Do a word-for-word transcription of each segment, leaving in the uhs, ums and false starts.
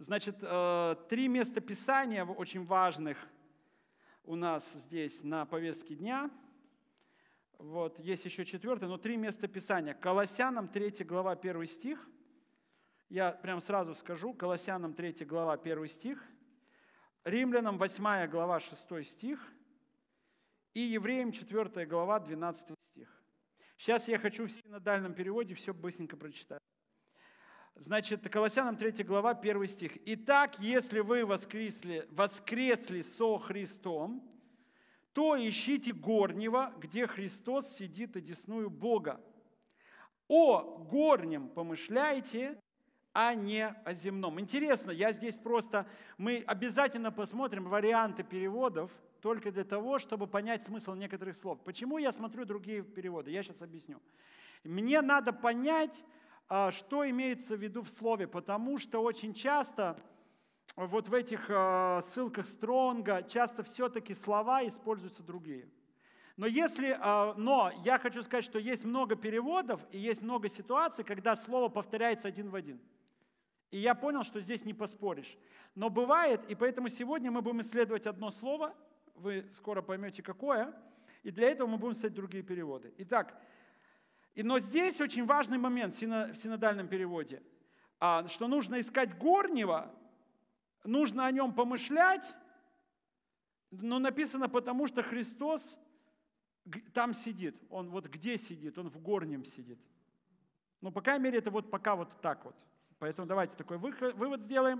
Значит, три места Писания очень важных у нас здесь на повестке дня. Вот, есть еще четвертое, но три места Писания. Колоссянам третья глава, первый стих. Я прям сразу скажу. Колоссянам третья глава, первый стих. Римлянам восьмая глава, шестой стих. И Евреям четвёртая глава, двенадцатый стих. Сейчас я хочу в синодальном переводе все быстренько прочитать. Значит, Колоссянам третья глава, первый стих. «Итак, если вы воскресли, воскресли со Христом, то ищите горнего, где Христос сидит одесную Бога. О горнем помышляйте, а не о земном». Интересно, я здесь просто, мы обязательно посмотрим варианты переводов, только для того, чтобы понять смысл некоторых слов. Почему я смотрю другие переводы? Я сейчас объясню. Мне надо понять, что имеется в виду в слове, потому что очень часто вот в этих ссылках Стронга часто все-таки слова используются другие. Но, если, но я хочу сказать, что есть много переводов и есть много ситуаций, когда слово повторяется один в один. И я понял, что здесь не поспоришь. Но бывает, и поэтому сегодня мы будем исследовать одно слово, вы скоро поймете, какое, и для этого мы будем исследовать другие переводы. Итак, и, но здесь очень важный момент в синодальном переводе, что нужно искать горнего, нужно о нем помышлять, но написано потому, что Христос там сидит. Он вот где сидит? Он в горнем сидит. Ну, по крайней мере, это вот пока вот так вот. Поэтому давайте такой вывод сделаем.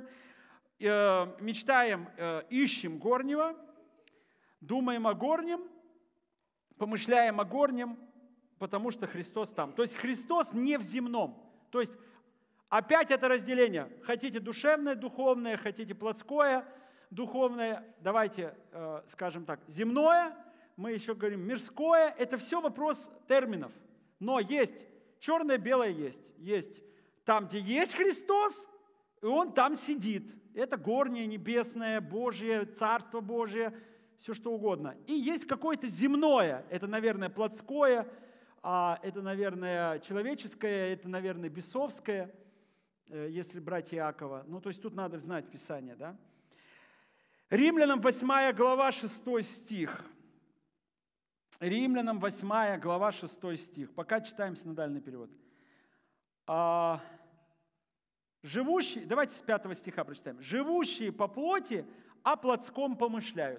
Мечтаем, ищем горнего, думаем о горнем, помышляем о горнем, потому что Христос там. То есть Христос не в земном. То есть опять это разделение. Хотите душевное, духовное, хотите плотское, духовное. Давайте э, скажем так, земное, мы еще говорим мирское. Это все вопрос терминов. Но есть черное, белое есть. Есть там, где есть Христос, и Он там сидит. Это горнее, небесное, Божье, Царство Божие, все что угодно. И есть какое-то земное. Это, наверное, плотское, это, наверное, человеческое, это, наверное, бесовское, если брать Иакова. Ну, то есть тут надо знать Писание, да? Римлянам восьмая глава, шестой стих. Римлянам восьмая глава, шестой стих. Пока читаем синодальный перевод. А, живущие, давайте с пятого стиха прочитаем. «Живущие по плоти о плотском помышляют,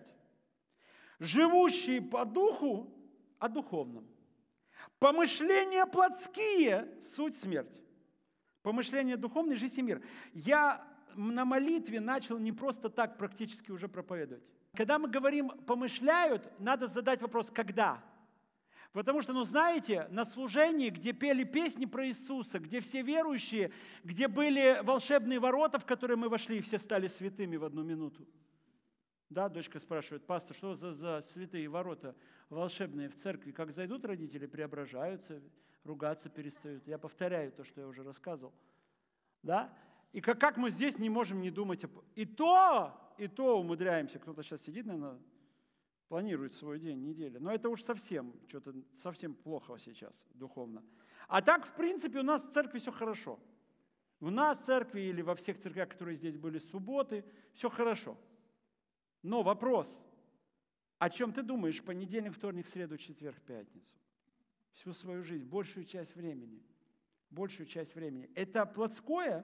живущие по духу о духовном. Помышления плотские – суть смерть. Помышления духовные – жизнь и мир». Я на молитве начал не просто так практически уже проповедовать. Когда мы говорим «помышляют», надо задать вопрос «когда?». Потому что, ну знаете, на служении, где пели песни про Иисуса, где все верующие, где были волшебные ворота, в которые мы вошли, и все стали святыми в одну минуту. Да, дочка спрашивает: пастор, что за, за святые ворота волшебные в церкви? Как зайдут родители, преображаются, ругаться перестают. Я повторяю то, что я уже рассказывал. Да? И как, как мы здесь не можем не думать о... И то, и то умудряемся. Кто-то сейчас сидит, наверное, планирует свой день, неделю. Но это уж совсем, что-то совсем плохо сейчас духовно. А так, в принципе, у нас в церкви все хорошо. У нас в церкви или во всех церквях, которые здесь были с субботы, все хорошо. Но вопрос, о чем ты думаешь понедельник, вторник, среду, четверг, пятницу? Всю свою жизнь, большую часть времени. Большую часть времени. Это плотское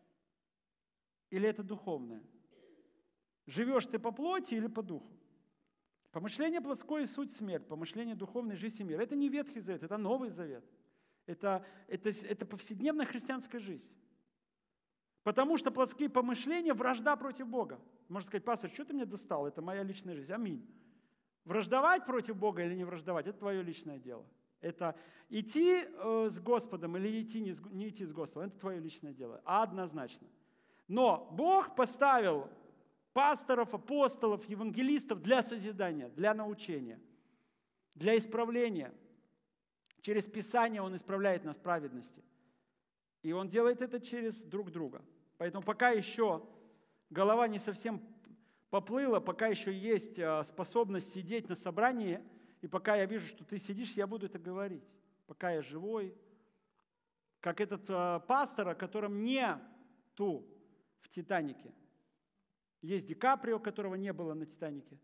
или это духовное? Живешь ты по плоти или по духу? Помышление плотское – суть смерть, помышление духовное – жизнь и мир. Это не Ветхий Завет, это Новый Завет. Это, это, это повседневная христианская жизнь. Потому что плотские помышления – вражда против Бога. Можно сказать: пастор, что ты мне достал? Это моя личная жизнь. Аминь. Враждовать против Бога или не враждовать – это твое личное дело. Это идти э, с Господом или идти, не, не идти с Господом – это твое личное дело. Однозначно. Но Бог поставил пасторов, апостолов, евангелистов для созидания, для научения, для исправления. Через Писание Он исправляет нас в праведности. И Он делает это через друг друга. Поэтому пока еще голова не совсем поплыла, пока еще есть способность сидеть на собрании, и пока я вижу, что ты сидишь, я буду это говорить. Пока я живой. Как этот пастор, о котором нету в «Титанике». Есть Ди Каприо, которого не было на «Титанике».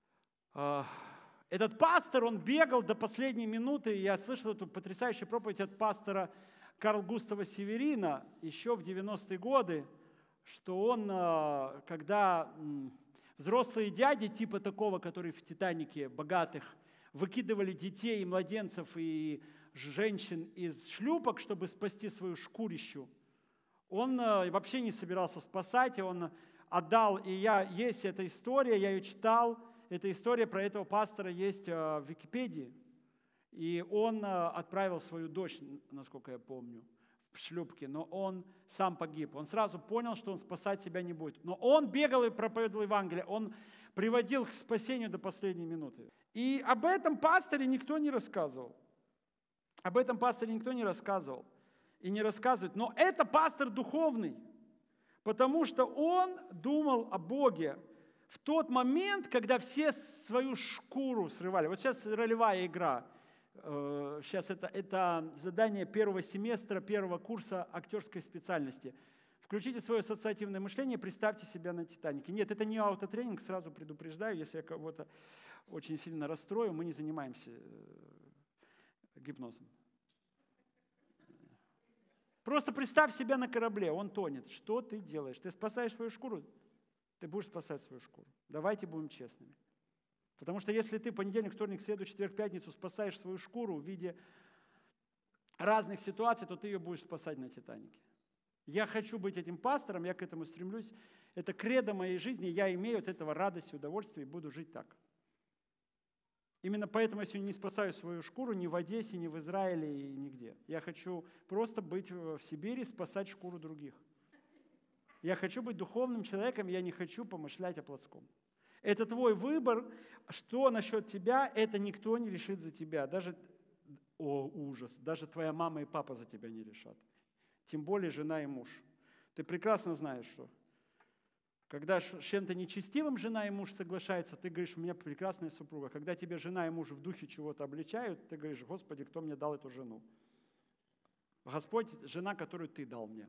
Этот пастор, он бегал до последней минуты. Я слышал эту потрясающую проповедь от пастора Карл Густава Северина еще в девяностые годы, что он, когда взрослые дяди типа такого, который в «Титанике», богатых, выкидывали детей и младенцев и женщин из шлюпок, чтобы спасти свою шкурищу, он вообще не собирался спасать, и он отдал, и я, есть эта история, я ее читал, эта история про этого пастора есть в Википедии, и он отправил свою дочь, насколько я помню, в шлюпке, но он сам погиб. Он сразу понял, что он спасать себя не будет. Но он бегал и проповедовал Евангелие, он приводил к спасению до последней минуты. И об этом пасторе никто не рассказывал. Об этом пасторе никто не рассказывал и не рассказывает. Но это пастор духовный, потому что он думал о Боге в тот момент, когда все свою шкуру срывали. Вот сейчас ролевая игра. Сейчас это, это задание первого семестра, первого курса актерской специальности. Включите свое ассоциативное мышление, представьте себя на «Титанике». Нет, это не аутотренинг, сразу предупреждаю, если я кого-то очень сильно расстрою, мы не занимаемся гипнозом. Просто представь себя на корабле, он тонет. Что ты делаешь? Ты спасаешь свою шкуру? Ты будешь спасать свою шкуру. Давайте будем честными. Потому что если ты понедельник, вторник, среду, четверг, пятницу спасаешь свою шкуру в виде разных ситуаций, то ты ее будешь спасать на «Титанике». Я хочу быть этим пастором, я к этому стремлюсь. Это кредо моей жизни, я имею от этого радость и удовольствие и буду жить так. Именно поэтому я сегодня не спасаю свою шкуру ни в Одессе, ни в Израиле и нигде. Я хочу просто быть в Сибири, спасать шкуру других. Я хочу быть духовным человеком, я не хочу помышлять о плотском. Это твой выбор, что насчет тебя, это никто не решит за тебя. Даже, о, ужас, даже твоя мама и папа за тебя не решат. Тем более жена и муж. Ты прекрасно знаешь, что когда с чем-то нечестивым жена и муж соглашаются, ты говоришь, у меня прекрасная супруга. Когда тебе жена и муж в духе чего-то обличают, ты говоришь, Господи, кто мне дал эту жену? Господь, жена, которую ты дал мне.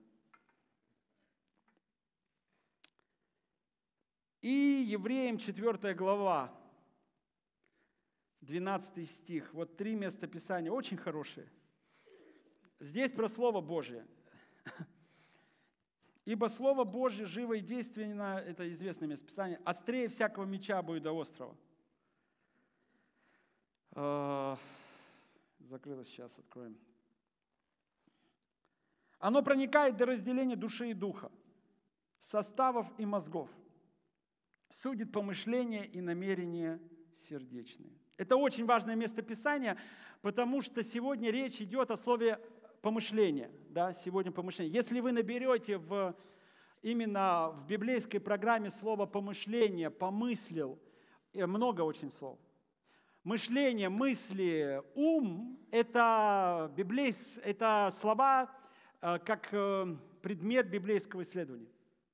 И Евреям четвёртая глава, двенадцатый стих. Вот три места Писания, очень хорошие. Здесь про Слово Божие. «Ибо Слово Божье живо и действенно», это известное место Писания, «острее всякого меча обоюдоострого». Закрылось, сейчас откроем. «Оно проникает до разделения души и духа, составов и мозгов, судит помышления и намерения сердечные». Это очень важное место Писания, потому что сегодня речь идет о слове помышление. Да, сегодня помышление. Если вы наберете в, именно в библейской программе слово помышление, помыслил, много очень слов. Мышление, мысли, ум – это, библейс, это слова как предмет библейского исследования.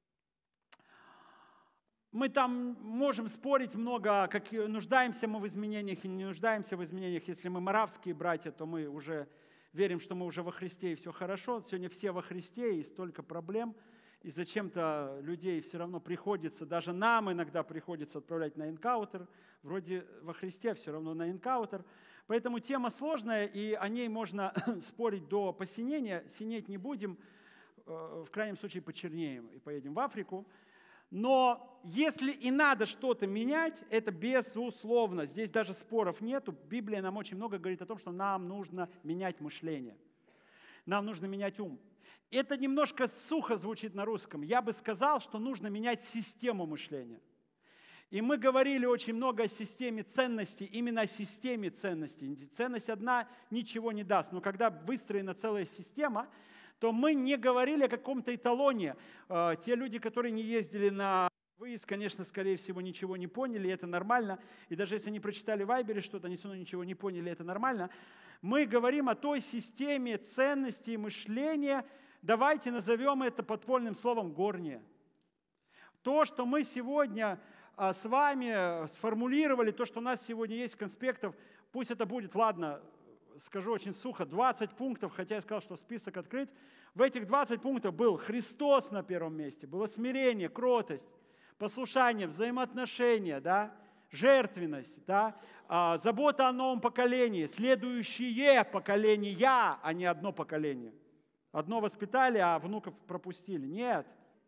Мы там можем спорить много, как нуждаемся мы в изменениях или не нуждаемся в изменениях. Если мы моравские братья, то мы уже верим, что мы уже во Христе и все хорошо. Сегодня все во Христе и столько проблем. И зачем-то людей все равно приходится, даже нам иногда приходится отправлять на энкаутер. Вроде во Христе все равно на энкаутер. Поэтому тема сложная, и о ней можно спорить до посинения. Синеть не будем, в крайнем случае почернеем и поедем в Африку. Но если и надо что-то менять, это безусловно. Здесь даже споров нету. Библия нам очень много говорит о том, что нам нужно менять мышление. Нам нужно менять ум. Это немножко сухо звучит на русском. Я бы сказал, что нужно менять систему мышления. И мы говорили очень много о системе ценностей, именно о системе ценностей. Ценность одна ничего не даст. Но когда выстроена целая система, то мы не говорили о каком-то эталоне. Те люди, которые не ездили на выезд, конечно, скорее всего, ничего не поняли, это нормально. И даже если они прочитали в Вайбере что-то, они все равно ничего не поняли, это нормально. Мы говорим о той системе ценностей мышления, давайте назовем это подпольным словом «горнее». То, что мы сегодня с вами сформулировали, то, что у нас сегодня есть конспектов, пусть это будет, ладно, скажу очень сухо, двадцать пунктов, хотя я сказал, что список открыт. В этих двадцать пунктов был Христос на первом месте, было смирение, кротость, послушание, взаимоотношения, да, жертвенность, да, забота о новом поколении, следующие поколения, а не одно поколение. Одно воспитали, а внуков пропустили. Нет.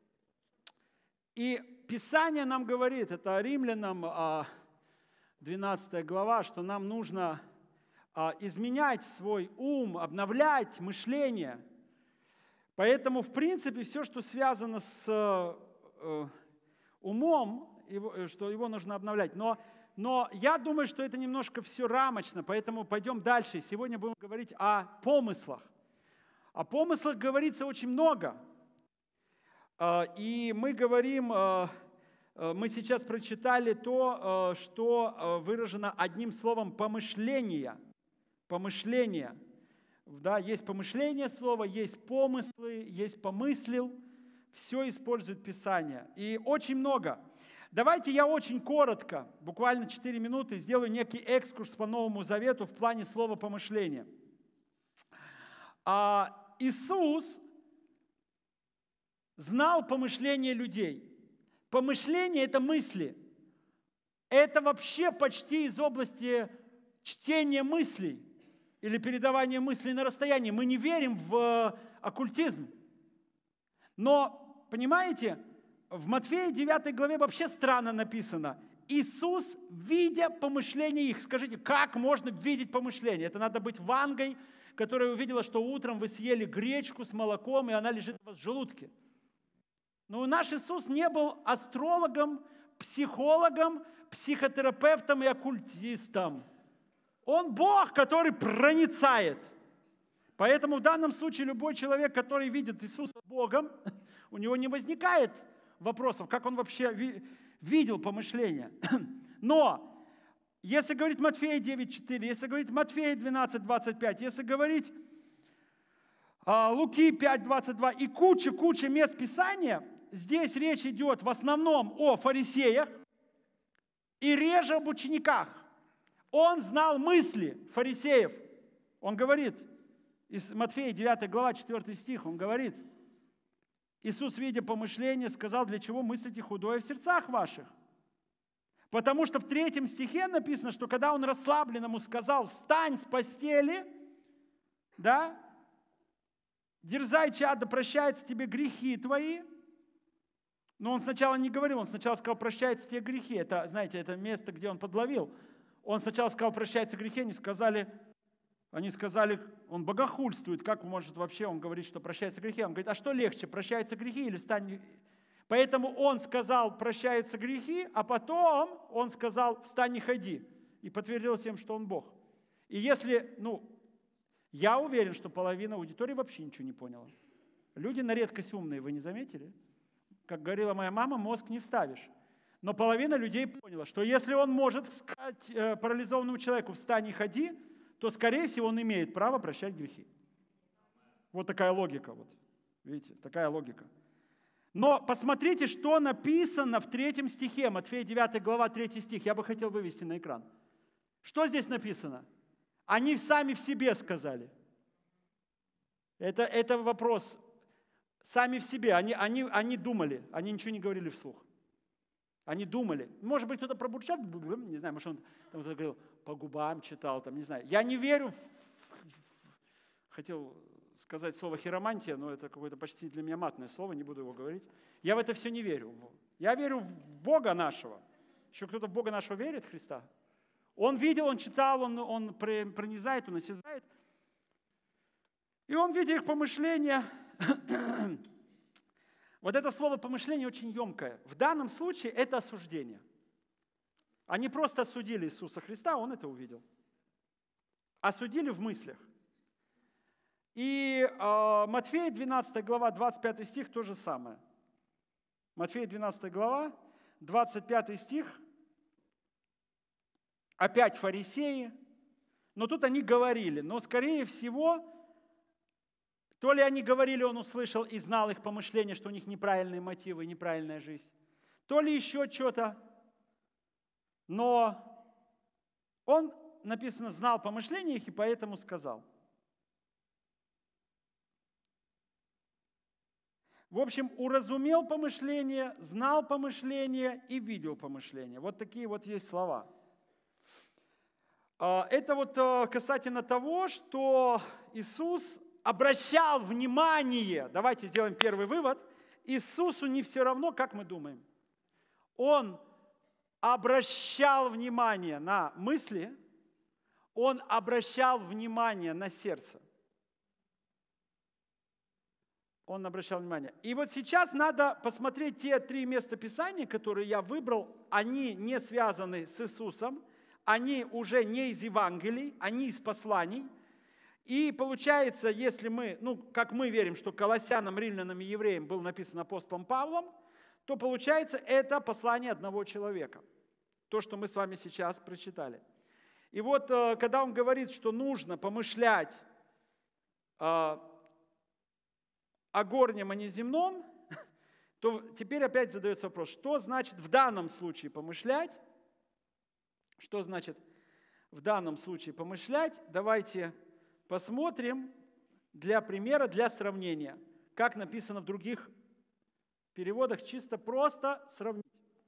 И Писание нам говорит, это Римлянам двенадцатая глава, что нам нужно изменять свой ум, обновлять мышление. Поэтому, в принципе, все, что связано с умом, что его нужно обновлять. Но, но я думаю, что это немножко все рамочно, поэтому пойдем дальше. Сегодня будем говорить о помыслах. О помыслах говорится очень много. И мы говорим, мы сейчас прочитали то, что выражено одним словом «помышление». Помышление. Да, есть помышление слова, есть помыслы, есть помыслил. Все использует Писание. И очень много. Давайте я очень коротко, буквально четыре минуты, сделаю некий экскурс по Новому Завету в плане слова «помышление». А Иисус знал помышления людей. Помышление – это мысли. Это вообще почти из области чтения мыслей или передавания мыслей на расстоянии. Мы не верим в оккультизм. Но, понимаете, в Матфея девятой главе вообще странно написано. Иисус, видя помышления их. Скажите, как можно видеть помышления? Это надо быть Вангой, которая увидела, что утром вы съели гречку с молоком, и она лежит у вас в желудке. Но наш Иисус не был астрологом, психологом, психотерапевтом и оккультистом. Он Бог, который проницает. Поэтому в данном случае любой человек, который видит Иисуса Богом, у него не возникает вопросов, как он вообще видел помышления. Но если говорить Матфея девять четыре, если говорить Матфея двенадцать двадцать пять, если говорить Луки пять двадцать два и куча-куча мест Писания, здесь речь идет в основном о фарисеях и реже об учениках. Он знал мысли фарисеев. Он говорит, из Матфея девятой глава, четвёртый стих, он говорит, Иисус, видя помышления, сказал, для чего мыслите худое в сердцах ваших? Потому что в третьем стихе написано, что когда он расслабленному сказал, встань с постели, да, дерзай, чадо, прощаются тебе грехи твои. Но он сначала не говорил, он сначала сказал, прощаются тебе грехи. Это, знаете, это место, где он подловил. Он сначала сказал, прощаются грехи, они сказали, они сказали, он богохульствует, как может вообще, он говорит, что прощаются грехи. Он говорит, а что легче, прощаются грехи или встань? Поэтому он сказал, прощаются грехи, а потом он сказал, встань и ходи. И подтвердил всем, что он Бог. И если, ну, я уверен, что половина аудитории вообще ничего не поняла. Люди на редкость умные, вы не заметили? Как говорила моя мама, мозг не вставишь. Но половина людей поняла, что если он может сказать парализованному человеку «встань и ходи», то, скорее всего, он имеет право прощать грехи. Вот такая логика. Вот. Видите, такая логика. Но посмотрите, что написано в третьем стихе, Матфея девятая глава, третий стих. Я бы хотел вывести на экран. Что здесь написано? Они сами в себе сказали. Это, это вопрос. Сами в себе. Они, они, они думали, они ничего не говорили вслух. Они думали. Может быть, кто-то пробурчал, не знаю, может, он там кто-то говорил, по губам читал, там, не знаю. Я не верю в, в, в, хотел сказать слово хиромантия, но это какое-то почти для меня матное слово, не буду его говорить. Я в это все не верю. Я верю в Бога нашего. Еще кто-то в Бога нашего верит, Христа? Он видел, он читал, он, он пронизает, он осязает. И он, видя их помышления, вот это слово «помышление» очень емкое. В данном случае это осуждение. Они просто осудили Иисуса Христа, он это увидел. Осудили в мыслях. И э, Матфея двенадцатая глава, двадцать пятый стих то же самое. Матфея двенадцатая глава, двадцать пятый стих. Опять фарисеи. Но тут они говорили, но скорее всего... То ли они говорили, он услышал и знал их помышления, что у них неправильные мотивы, неправильная жизнь. То ли еще что-то. Но он написано, знал помышления их и поэтому сказал. В общем, уразумел помышления, знал помышления и видел помышления. Вот такие вот есть слова. Это вот касательно того, что Иисус обращал внимание. Давайте сделаем первый вывод. Иисусу не все равно, как мы думаем. Он обращал внимание на мысли, он обращал внимание на сердце. Он обращал внимание. И вот сейчас надо посмотреть те три места Писания, которые я выбрал. Они не связаны с Иисусом, они уже не из Евангелий, они из посланий. И получается, если мы, ну, как мы верим, что Колоссянам, Римлянам и Евреям был написан апостолом Павлом, то получается, это послание одного человека. То, что мы с вами сейчас прочитали. И вот, когда он говорит, что нужно помышлять о горнем, а не земном, то теперь опять задается вопрос, что значит в данном случае помышлять? Что значит в данном случае помышлять? Давайте посмотрим для примера, для сравнения, как написано в других переводах, чисто просто сравнить.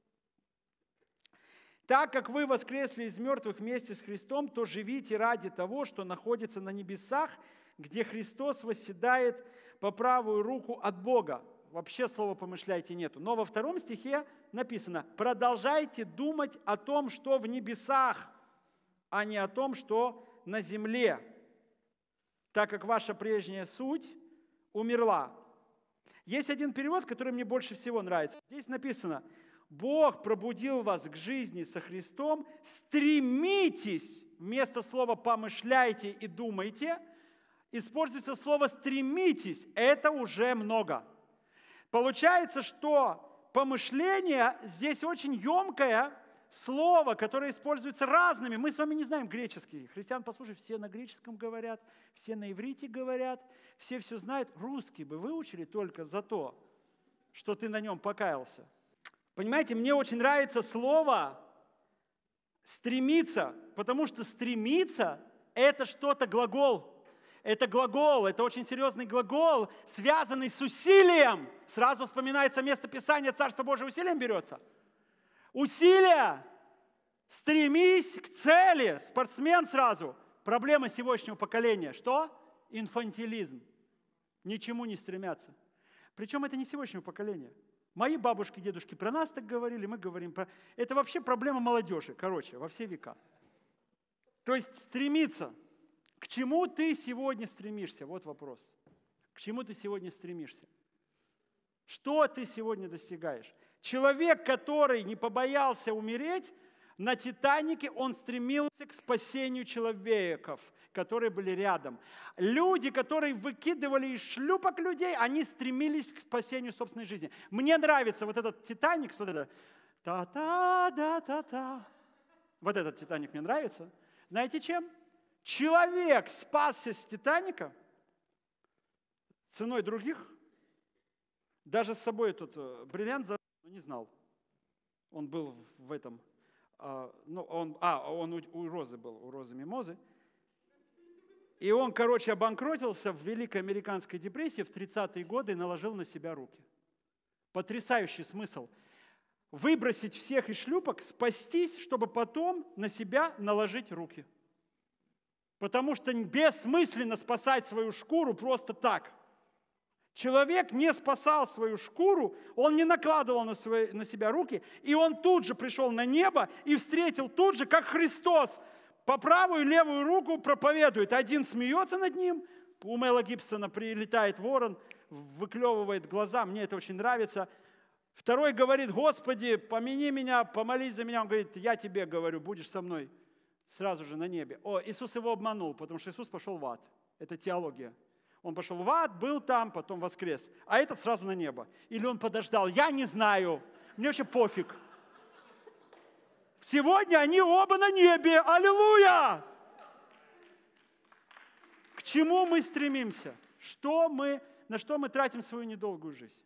Так как вы воскресли из мертвых вместе с Христом, то живите ради того, что находится на небесах, где Христос восседает по правую руку от Бога. Вообще слова «помышляйте» нету. Но во втором стихе написано: «Продолжайте думать о том, что в небесах, а не о том, что на земле, так как ваша прежняя суть умерла». Есть один перевод, который мне больше всего нравится. Здесь написано: «Бог пробудил вас к жизни со Христом, стремитесь», вместо слова «помышляйте» и «думайте», используется слово «стремитесь». Это уже много. Получается, что помышление здесь очень емкое слово, которое используется разными. Мы с вами не знаем греческий. Христиан, послушай, все на греческом говорят, все на иврите говорят, все все знают. Русский бы выучили только за то, что ты на нем покаялся. Понимаете, мне очень нравится слово «стремиться», потому что «стремиться» – это что-то глагол. Это глагол, это очень серьезный глагол, связанный с усилием. Сразу вспоминается место Писания, Царство Божие усилием берется. Усилия. Стремись к цели. Спортсмен сразу. Проблема сегодняшнего поколения. Что? Инфантилизм. Ничему не стремятся. Причем это не сегодняшнего поколения. Мои бабушки, дедушки про нас так говорили, мы говорим про... Это вообще проблема молодежи, короче, во все века. То есть стремиться. К чему ты сегодня стремишься? Вот вопрос. К чему ты сегодня стремишься? Что ты сегодня достигаешь? Человек, который не побоялся умереть, на Титанике он стремился к спасению человеков, которые были рядом. Люди, которые выкидывали из шлюпок людей, они стремились к спасению собственной жизни. Мне нравится вот этот Титаник, вот это та-та-да-та-та. Вот этот Титаник мне нравится. Знаете чем? Человек спасся с Титаника ценой других. Даже с собой этот бриллиант не знал. Он был в этом, а, ну, он, а, он у, у Розы был, у Розы Мимозы. И он, короче, обанкротился в Великой Американской депрессии в тридцатые годы и наложил на себя руки. Потрясающий смысл. Выбросить всех из шлюпок, спастись, чтобы потом на себя наложить руки. Потому что бессмысленно спасать свою шкуру просто так. Человек не спасал свою шкуру, он не накладывал на, свои, на себя руки, и он тут же пришел на небо и встретил тут же, как Христос, по правую и левую руку проповедует. Один смеется над ним, у Мэла Гибсона прилетает ворон, выклевывает глаза, мне это очень нравится. Второй говорит: Господи, помяни меня, помолись за меня. Он говорит: я тебе говорю, будешь со мной. Сразу же на небе. О, Иисус его обманул, потому что Иисус пошел в ад. Это теология. Он пошел в ад, был там, потом воскрес. А этот сразу на небо. Или он подождал. Я не знаю. Мне вообще пофиг. Сегодня они оба на небе. Аллилуйя! К чему мы стремимся? Что мы, на что мы тратим свою недолгую жизнь?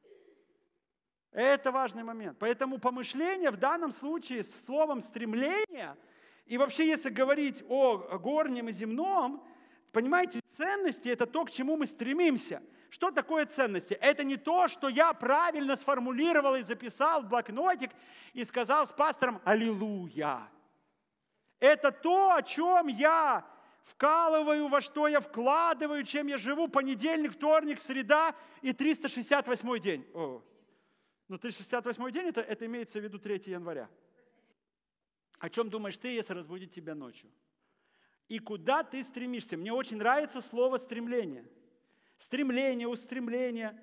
Это важный момент. Поэтому помышление в данном случае с словом «стремление» И вообще, если говорить о горнем и земном, понимаете, ценности – это то, к чему мы стремимся. Что такое ценности? Это не то, что я правильно сформулировал и записал в блокнотик и сказал с пастором «Аллилуйя». Это то, о чем я вкалываю, во что я вкладываю, чем я живу понедельник, вторник, среда и триста шестьдесят восьмой день. О. Ну, триста шестьдесят восьмой день это, – это имеется в виду третьего января. О чем думаешь ты, если разбудить тебя ночью? И куда ты стремишься? Мне очень нравится слово «стремление». Стремление, устремление.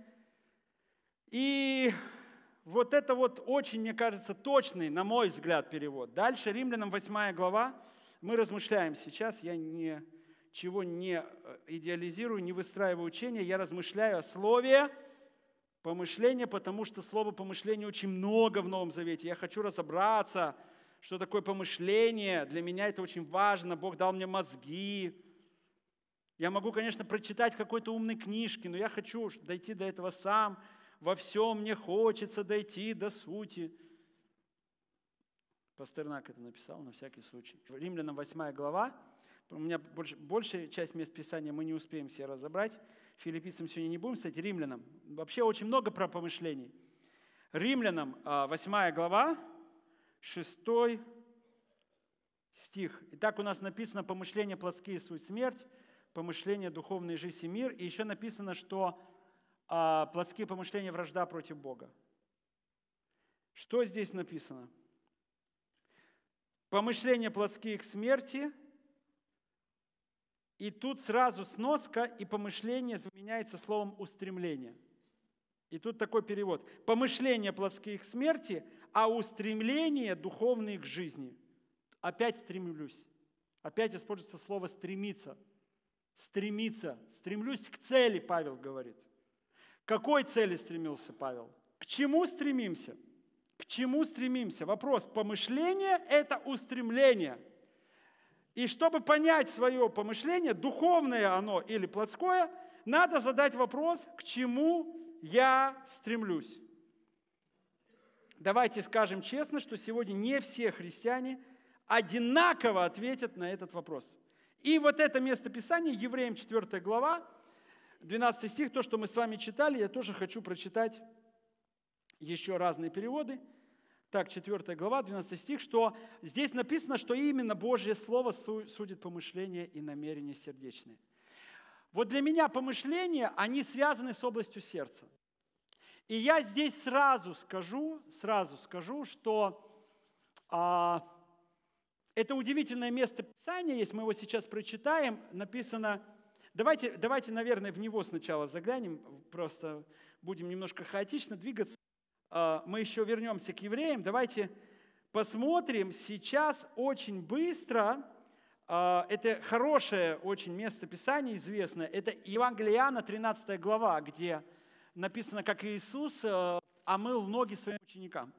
И вот это вот очень, мне кажется, точный, на мой взгляд, перевод. Дальше Римлянам восьмая глава. Мы размышляем сейчас. Я ничего не идеализирую, не выстраиваю учения. Я размышляю о слове помышление, потому что слово помышление очень много в Новом Завете. Я хочу разобраться, что такое помышление. Для меня это очень важно. Бог дал мне мозги. Я могу, конечно, прочитать в какой-то умной книжке, но я хочу дойти до этого сам. Во всем мне хочется дойти до сути. Пастернак это написал на всякий случай. Римлянам восьмая глава. У меня больш, большая часть мест Писания мы не успеем все разобрать. Филиппийцам сегодня не будем, кстати, Римлянам. Вообще очень много про помышлений. Римлянам восьмая глава, шестой стих. Итак, у нас написано «Помышления плотские суть смерть, помышления духовные жизнь и мир». И еще написано, что а, плотские помышления вражда против Бога. Что здесь написано? Помышления плотские к смерти. И тут сразу сноска, и помышление заменяется словом устремление. И тут такой перевод. Помышления плотские к смерти, а устремления духовные к жизни. Опять стремлюсь. Опять используется слово стремиться. Стремиться. Стремлюсь к цели, Павел говорит. К какой цели стремился Павел? К чему стремимся? К чему стремимся? Вопрос. Помышление – это устремление. И чтобы понять свое помышление, духовное оно или плотское, надо задать вопрос, к чему я стремлюсь. Давайте скажем честно, что сегодня не все христиане одинаково ответят на этот вопрос. И вот это место Писания, Евреям четвёртая глава, двенадцатый стих, то, что мы с вами читали, я тоже хочу прочитать еще разные переводы. Так, четвёртая глава, двенадцатый стих, что здесь написано, что именно Божье Слово судит помышления и намерения сердечные. Вот для меня помышления, они связаны с областью сердца. И я здесь сразу скажу, сразу скажу, что а, это удивительное место Писания, если мы его сейчас прочитаем, написано, давайте, давайте, наверное, в него сначала заглянем, просто будем немножко хаотично двигаться. Мы еще вернемся к евреям. Давайте посмотрим сейчас очень быстро. Это хорошее очень место Писания, известное. Это Евангелие Иоанна, тринадцатая глава, где написано, как Иисус омыл ноги своим ученикам.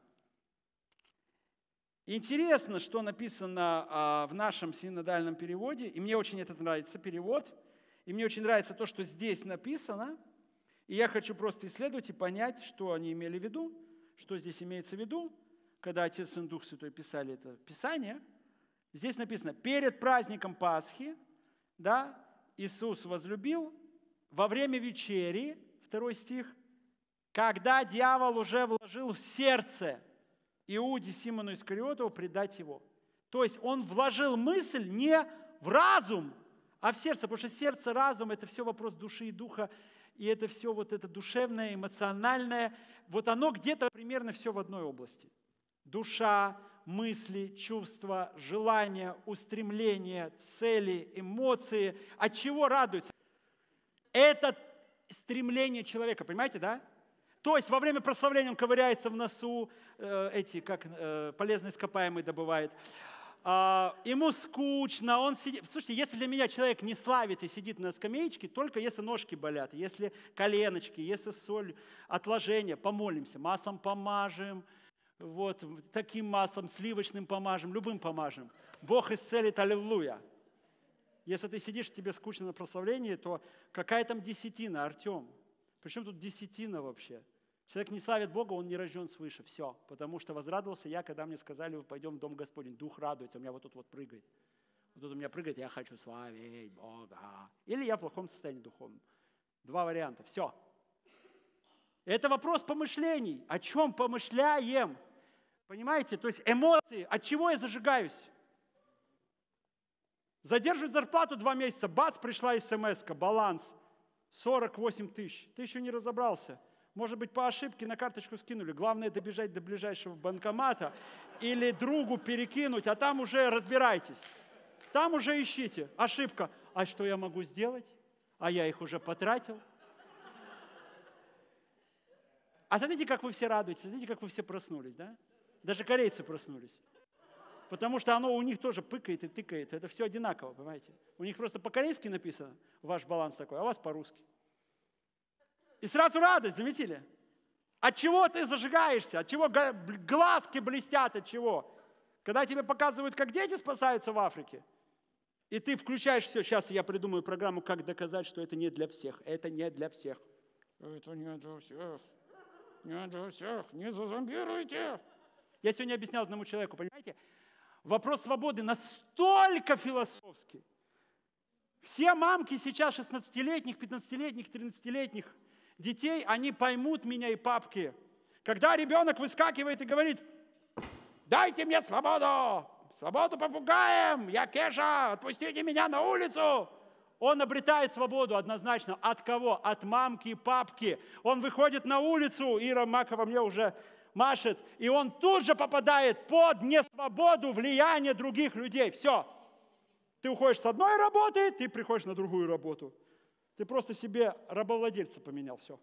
Интересно, что написано в нашем синодальном переводе. И мне очень это нравится, перевод. И мне очень нравится то, что здесь написано. И я хочу просто исследовать и понять, что они имели в виду, что здесь имеется в виду, когда Отец, Сын, Дух Святой писали это Писание. Здесь написано, перед праздником Пасхи, да, Иисус возлюбил во время вечери, второй стих, когда дьявол уже вложил в сердце Иуде Симону Искариотову предать его. То есть он вложил мысль не в разум, а в сердце, потому что сердце, разум – это все вопрос души и духа, и это все вот это душевное, эмоциональное, вот оно где-то примерно все в одной области. Душа, мысли, чувства, желания, устремления, цели, эмоции. От чего радуется? Это стремление человека, понимаете, да? То есть во время прославления он ковыряется в носу, э, эти, как э, полезные ископаемые добывает. Uh, ему скучно, он сидит. Слушайте, если для меня человек не славит и сидит на скамеечке, только если ножки болят, если коленочки, если соль, отложения, помолимся, маслом помажем, вот, таким маслом, сливочным помажем, любым помажем. Бог исцелит, аллилуйя. Если ты сидишь, тебе скучно на прославлении, то какая там десятина, Артем? Причем тут десятина вообще? Человек не славит Бога, он не рожден свыше. Все. Потому что возрадовался я, когда мне сказали, вы пойдем в Дом Господень. Дух радуется, у меня вот тут вот прыгает. Вот тут у меня прыгает, я хочу славить Бога. Или я в плохом состоянии духовном. Два варианта. Все. Это вопрос помышлений. О чем помышляем? Понимаете? То есть эмоции. От чего я зажигаюсь? Задерживают зарплату два месяца. Бац, пришла смс-ка, баланс сорок восемь тысяч. Ты еще не разобрался. Может быть, по ошибке на карточку скинули. Главное добежать до ближайшего банкомата или другу перекинуть, а там уже разбирайтесь. Там уже ищите. Ошибка. А что я могу сделать? А я их уже потратил. А смотрите, как вы все радуетесь. Смотрите, как вы все проснулись, да? Даже корейцы проснулись. Потому что оно у них тоже пыкает и тыкает. Это все одинаково, понимаете? У них просто по-корейски написано, ваш баланс такой, а у вас по-русски. И сразу радость, заметили? От чего ты зажигаешься? От чего глазки блестят? От чего? Когда тебе показывают, как дети спасаются в Африке, и ты включаешь все. Сейчас я придумаю программу, как доказать, что это не для всех. Это не для всех. Это не для всех. Не для всех. Не зазомбируйте. Я сегодня объяснял одному человеку, понимаете? Вопрос свободы настолько философский. Все мамки сейчас шестнадцатилетних, пятнадцатилетних, тринадцатилетних детей, они поймут меня и папки. Когда ребенок выскакивает и говорит, дайте мне свободу, свободу попугаем, я Кеша, отпустите меня на улицу. Он обретает свободу однозначно. От кого? От мамки и папки. Он выходит на улицу, Ира Макова мне уже машет, и он тут же попадает под несвободу влияния других людей. Все. Ты уходишь с одной работы, ты приходишь на другую работу. Ты просто себе рабовладельца поменял. Все.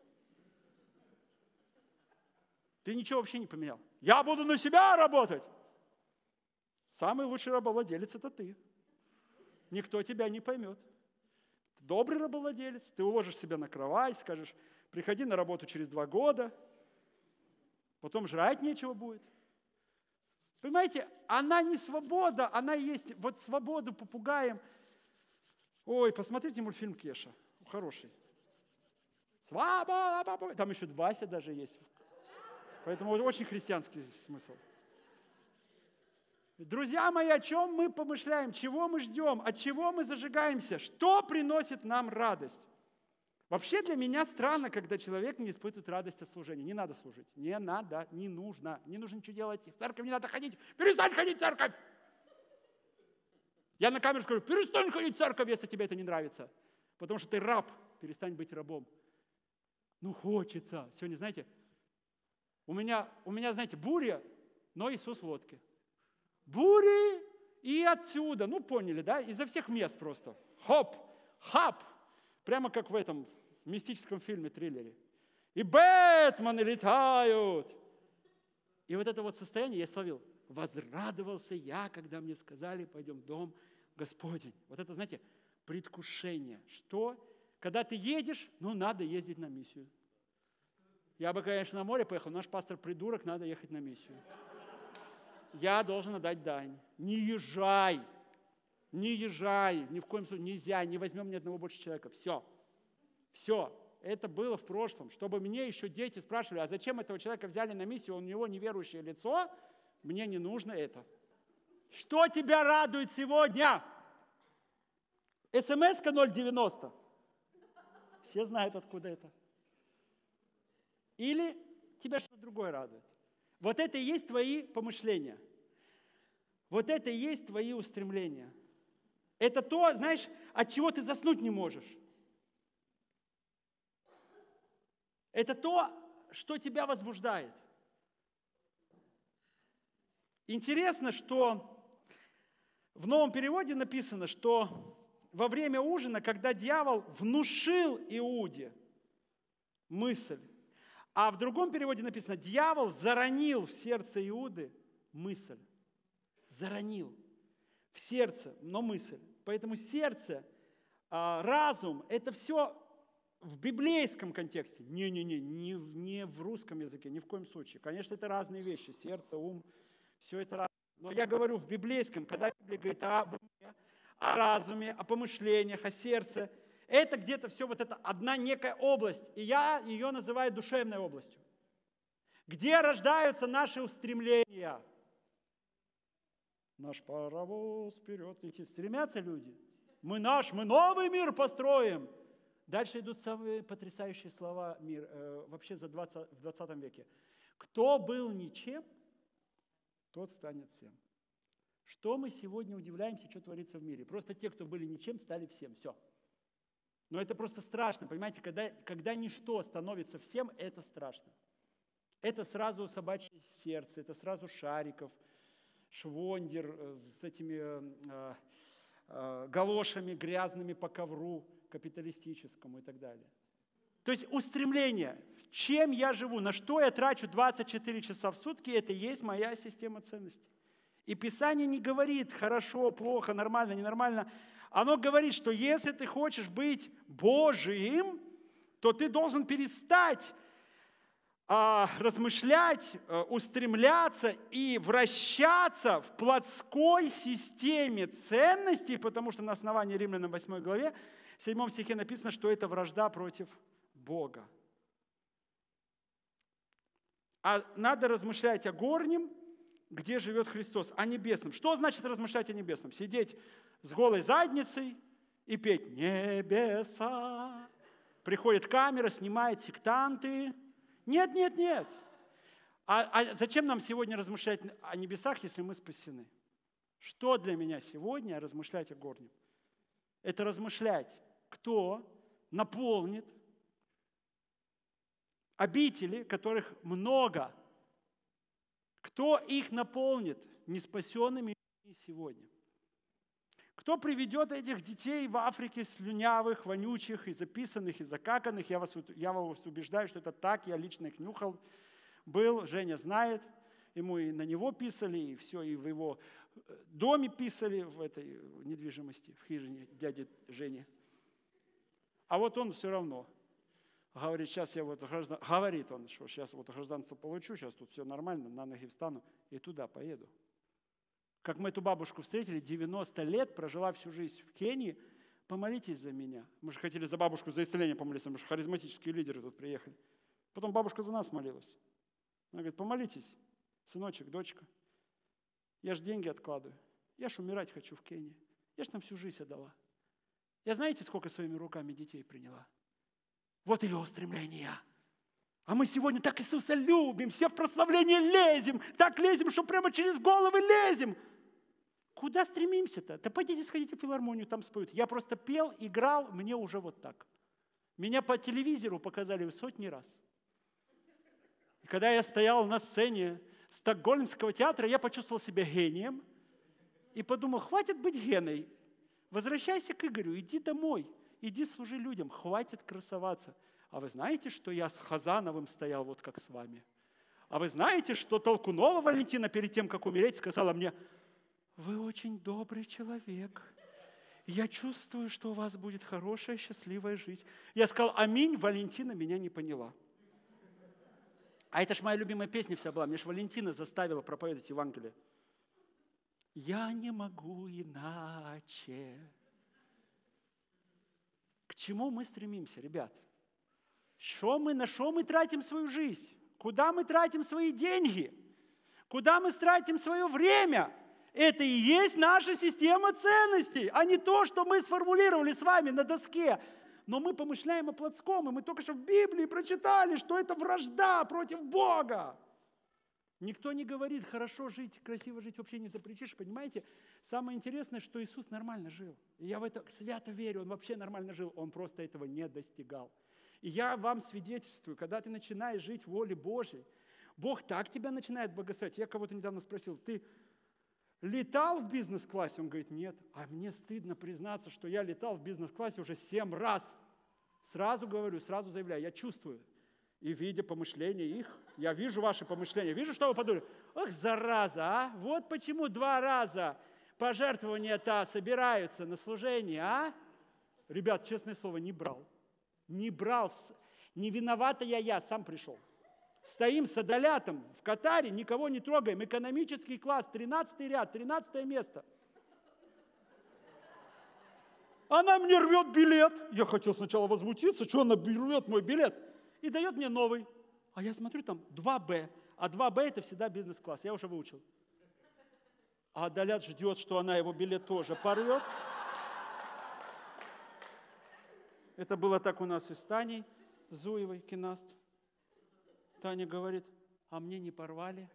Ты ничего вообще не поменял. Я буду на себя работать. Самый лучший рабовладелец – это ты. Никто тебя не поймет. Ты добрый рабовладелец, ты уложишь себя на кровать, скажешь, приходи на работу через два года, потом жрать нечего будет. Понимаете, она не свобода, она есть вот свободу попугаем. Ой, посмотрите мультфильм Кеша, хороший. Свобода попугаем. Там еще Вася даже есть. Поэтому очень христианский смысл. Друзья мои, о чем мы помышляем, чего мы ждем, от чего мы зажигаемся, что приносит нам радость? Вообще для меня странно, когда человек не испытывает радость от служения. Не надо служить, не надо, не нужно, не нужно ничего делать, в церковь не надо ходить, перестань ходить в церковь. Я на камеру скажу, перестань ходить в церковь, если тебе это не нравится, потому что ты раб, перестань быть рабом. Ну хочется. Сегодня, знаете, у меня, у меня, знаете, буря, но Иисус в лодке. Бури и отсюда, ну поняли, да, изо всех мест просто. Хоп, хап, прямо как в этом в мистическом фильме, триллере. И Бэтмены летают. И вот это вот состояние я словил. Возрадовался я, когда мне сказали, пойдем в дом Господень. Вот это, знаете, предвкушение. Что? Когда ты едешь, ну надо ездить на миссию. Я бы, конечно, на море поехал, наш пастор придурок, надо ехать на миссию. Я должен отдать дань. Не езжай, не езжай, ни в коем случае нельзя, не возьмем ни одного больше человека. Все, все, это было в прошлом. Чтобы мне еще дети спрашивали, а зачем этого человека взяли на миссию, у него неверующее лицо, мне не нужно это. Что тебя радует сегодня? СМС-ка ноль девяносто. Все знают, откуда это. Или тебя что-то другое радует. Вот это и есть твои помышления. Вот это и есть твои устремления. Это то, знаешь, от чего ты заснуть не можешь. Это то, что тебя возбуждает. Интересно, что в новом переводе написано, что во время ужина, когда дьявол внушил Иуде мысль, а в другом переводе написано, дьявол заронил в сердце Иуды мысль. Заронил в сердце, но мысль. Поэтому сердце, разум, это все в библейском контексте. Не-не-не, не, не в русском языке, ни в коем случае. Конечно, это разные вещи. Сердце, ум, все это разное. Но я говорю в библейском, когда Библия говорит об уме, о разуме, о помышлениях, о сердце, это где-то все вот это одна некая область. И я ее называю душевной областью. Где рождаются наши устремления? Наш паровоз вперед летит. Стремятся люди? Мы наш, мы новый мир построим. Дальше идут самые потрясающие слова мир, э, вообще за двадцать, в двадцатом веке. Кто был ничем, тот станет всем. Что мы сегодня удивляемся, что творится в мире? Просто те, кто были ничем, стали всем. Все. Но это просто страшно, понимаете, когда, когда ничто становится всем, это страшно. Это сразу собачье сердце, это сразу Шариков, Швондер с этими э, э, галошами грязными по ковру капиталистическому и так далее. То есть устремление, чем я живу, на что я трачу двадцать четыре часа в сутки, это и есть моя система ценностей. И Писание не говорит хорошо, плохо, нормально, ненормально. Оно говорит, что если ты хочешь быть Божиим, то ты должен перестать а, размышлять, а, устремляться и вращаться в плотской системе ценностей, потому что на основании Римлянам восьмой главе, в седьмом стихе написано, что это вражда против Бога. А надо размышлять о горнем, где живет Христос, о небесном. Что значит размышлять о небесном? Сидеть с голой задницей и петь «Небеса». Приходит камера, снимает сектанты. Нет, нет, нет. А, а зачем нам сегодня размышлять о небесах, если мы спасены? Что для меня сегодня размышлять о горнем? Это размышлять, кто наполнит обители, которых много. Кто их наполнит неспасенными сегодня? Кто приведет этих детей в Африке слюнявых, вонючих, и записанных, и закаканных? Я вас, я вас убеждаю, что это так, я лично их нюхал, был, Женя знает, ему и на него писали, и все, и в его доме писали, в этой недвижимости, в хижине дяди Жени. А вот он все равно говорит, сейчас я вот граждан... говорит он, что сейчас вот гражданство получу, сейчас тут все нормально, на ноги встану и туда поеду. Как мы эту бабушку встретили, девяносто лет, прожила всю жизнь в Кении, помолитесь за меня. Мы же хотели за бабушку, за исцеление помолиться, потому что харизматические лидеры тут приехали. Потом бабушка за нас молилась. Она говорит, помолитесь, сыночек, дочка. Я же деньги откладываю. Я ж умирать хочу в Кении. Я ж там всю жизнь отдала. Я знаете, сколько своими руками детей приняла? Вот ее устремление. А мы сегодня так Иисуса любим, все в прославление лезем, так лезем, что прямо через головы лезем. Куда стремимся-то? Да пойдите, сходите в филармонию, там споют. Я просто пел, играл, мне уже вот так. Меня по телевизору показали сотни раз. И когда я стоял на сцене Стокгольмского театра, я почувствовал себя гением и подумал, хватит быть геной, возвращайся к Игорю, иди домой. Иди служи людям, хватит красоваться. А вы знаете, что я с Хазановым стоял вот как с вами? А вы знаете, что Толкунова Валентина перед тем, как умереть, сказала мне, вы очень добрый человек. Я чувствую, что у вас будет хорошая, счастливая жизнь. Я сказал, аминь, Валентина меня не поняла. А это ж моя любимая песня вся была. Мне ж Валентина заставила проповедовать Евангелие. Я не могу иначе. К чему мы стремимся, ребят? Шо мы, на что мы тратим свою жизнь? Куда мы тратим свои деньги? Куда мы тратим свое время? Это и есть наша система ценностей, а не то, что мы сформулировали с вами на доске. Но мы помышляем о плотском, и мы только что в Библии прочитали, что это вражда против Бога. Никто не говорит, хорошо жить, красиво жить вообще не запретишь, понимаете? Самое интересное, что Иисус нормально жил. И я в это свято верю, Он вообще нормально жил, Он просто этого не достигал. И я вам свидетельствую, когда ты начинаешь жить в воле Божьей, Бог так тебя начинает благословить. Я кого-то недавно спросил, ты летал в бизнес-классе? Он говорит, нет. А мне стыдно признаться, что я летал в бизнес-классе уже семь раз. Сразу говорю, сразу заявляю, я чувствую. И видя помышления их, я вижу ваши помышления, вижу, что вы подумали. Ох, зараза, а! Вот почему два раза пожертвования-то собираются на служение, а? Ребят, честное слово, не брал. Не брал. Не виновата я, я сам пришел. Стоим с Адалятом в Катаре, никого не трогаем. Экономический класс, тринадцатый ряд, тринадцатое место. Она мне рвет билет. Я хотел сначала возмутиться, что она рвет мой билет. И дает мне новый. А я смотрю, там два бэ. А два Б – это всегда бизнес-класс. Я уже выучил. А Далят ждет, что она его билет тоже порвет. Это было так у нас и с Таней Зуевой, кинаст. Таня говорит, а мне не порвали.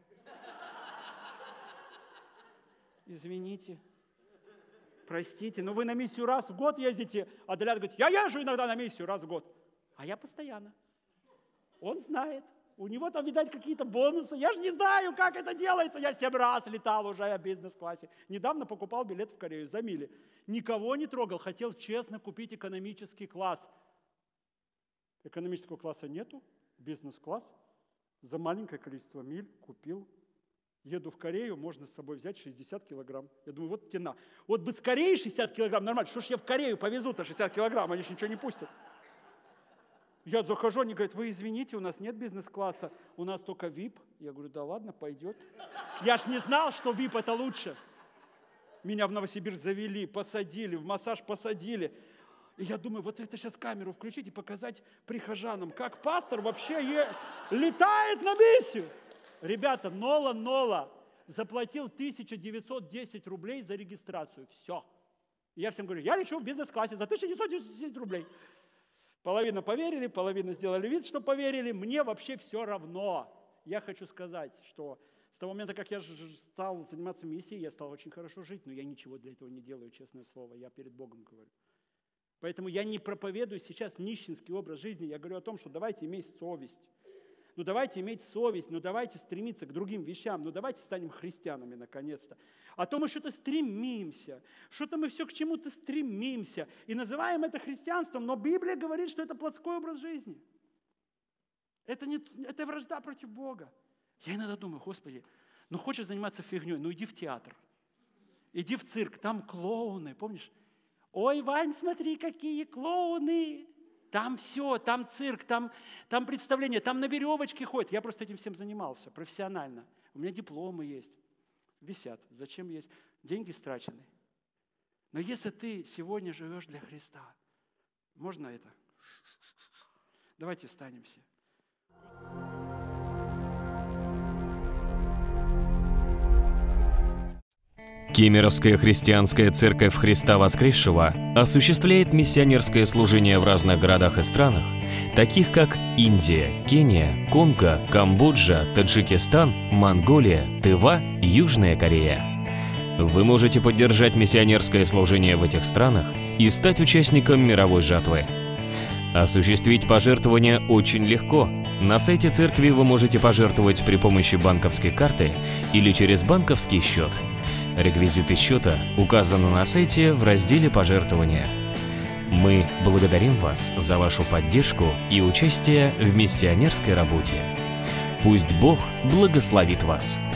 Извините, простите, но вы на миссию раз в год ездите, а Далят говорит, я езжу иногда на миссию раз в год. А я постоянно. Он знает. У него там, видать, какие-то бонусы. Я же не знаю, как это делается. Я семь раз летал уже в бизнес-классе. Недавно покупал билет в Корею за мили. Никого не трогал. Хотел честно купить экономический класс. Экономического класса нету. Бизнес-класс. За маленькое количество миль купил. Еду в Корею, можно с собой взять шестьдесят килограмм. Я думаю, вот тена. Вот бы с Кореи шестьдесят килограмм, нормально. Что ж я в Корею повезу-то шестьдесят килограмм? Они же ничего не пустят. Я захожу, они говорят, вы извините, у нас нет бизнес-класса, у нас только вип. Я говорю, да ладно, пойдет. Я ж не знал, что вип это лучше. Меня в Новосибирск завели, посадили, в массаж посадили. И я думаю, вот это сейчас камеру включить и показать прихожанам, как пастор вообще е- летает на миссию. Ребята, Нола-Нола заплатил тысячу девятьсот десять рублей за регистрацию. Все. И я всем говорю, я лечу в бизнес-классе за тысячу девятьсот десять рублей. Половина поверили, половина сделали вид, что поверили. Мне вообще все равно. Я хочу сказать, что с того момента, как я стал заниматься миссией, я стал очень хорошо жить, но я ничего для этого не делаю, честное слово. Я перед Богом говорю. Поэтому я не проповедую сейчас нищенский образ жизни. Я говорю о том, что давайте иметь совесть. Ну давайте иметь совесть, ну давайте стремиться к другим вещам, ну давайте станем христианами наконец-то. А то мы что-то стремимся, что-то мы все к чему-то стремимся и называем это христианством, но Библия говорит, что это плотской образ жизни. Это, не, это вражда против Бога. Я иногда думаю, Господи, ну хочешь заниматься фигней, ну иди в театр, иди в цирк, там клоуны, помнишь? Ой, Вань, смотри, какие клоуны! Там все, там цирк, там, там представление, там на веревочке ходят. Я просто этим всем занимался профессионально. У меня дипломы есть, висят. Зачем есть? Деньги страчены. Но если ты сегодня живешь для Христа, можно это? Давайте встанем все. Кемеровская христианская церковь Христа Воскресшего осуществляет миссионерское служение в разных городах и странах, таких как Индия, Кения, Конго, Камбоджа, Таджикистан, Монголия, Тыва, Южная Корея. Вы можете поддержать миссионерское служение в этих странах и стать участником мировой жатвы. Осуществить пожертвования очень легко. На сайте церкви вы можете пожертвовать при помощи банковской карты или через банковский счет. Реквизиты счета указаны на сайте в разделе «Пожертвования». Мы благодарим вас за вашу поддержку и участие в миссионерской работе. Пусть Бог благословит вас.